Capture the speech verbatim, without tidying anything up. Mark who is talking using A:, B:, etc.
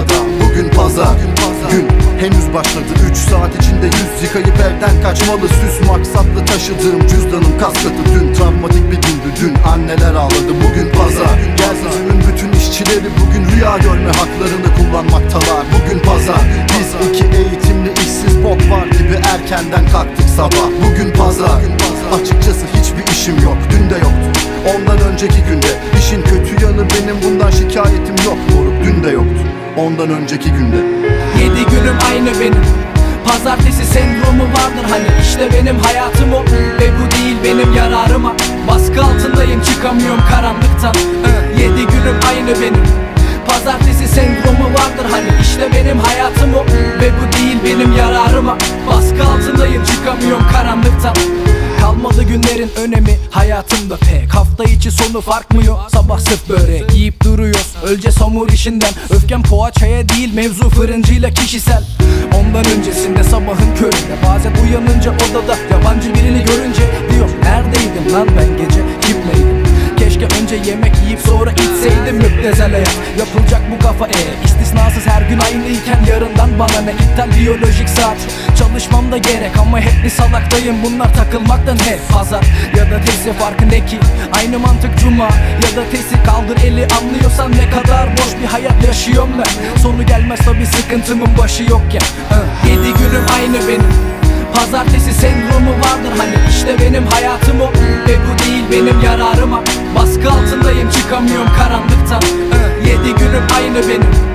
A: ortada. Bugün pazar, gün henüz başladı. Üç saat içinde yüz yıkayıp elden kaçmalı. Süs maksatlı taşıdığım cüzdanım kas katı. Dün travmatik bir gündü, dün anneler ağladı. Bugün pazar, gelsin bütün işçileri bugün rüya görme haklarını kullanmaktalar. Bugün pazar, biz iki eğitimli işsiz bok var gibi erkenden kalktık sabah. Bugün pazar, açıkçası hiçbir işim yok, dün de yoktu. Ondan önceki günde, işin kötü yanı benim bundan şikayetim yok moruk. Dün de yoktu, ondan önceki günde.
B: Yedi günüm aynı benim. Pazartesi sendromu vardır hani, işte benim hayatım o. Ve bu değil benim yararıma. Baskı altındayım, çıkamıyorum karanlıktan. Yedi günüm aynı benim. Pazartesi sendromu vardır hani, işte benim hayatım o. Ve bu değil benim yararıma. Baskı altındayım, çıkamıyorum karanlıktan. Kalmadı günlerin önemi hayatımda pek. Hafta içi sonu fark mı yok? Sabah sırf börek yiyip duruyoruz, öleceğiz hamur işinden. Öfkem poğaçaya değil, mevzu fırıncıyla kişisel. Ondan öncesinde sabahın köründe, bazen uyanınca odada yabancı birini görünce diyorum, neredeydim lan ben gece, kimleydim? Keşke önce yemek yiyip sonra içseydim. Müptezel hayat, yapılacak bu kafa e istisnasız her gün aynıyken yarından bana ne? İptal biyolojik saat, çalışmam da gerek ama hep bir salaktayım. Bunlar takılmaktan hep pazar ya da tesi, farkı ne ki? Aynı mantık cuma ya da tesi, kaldır eli anlıyorsan ne kadar boş bir hayat yaşıyorum ben. Sonu gelmez tabi sıkıntımın başı yokken. Yedi günüm aynı benim. Pazartesi sendromu vardır hani, işte benim hayatım o. Ve bu değil benim yararıma. Baskı altındayım, çıkamıyorum karanlıktan. Yedi günüm aynı benim.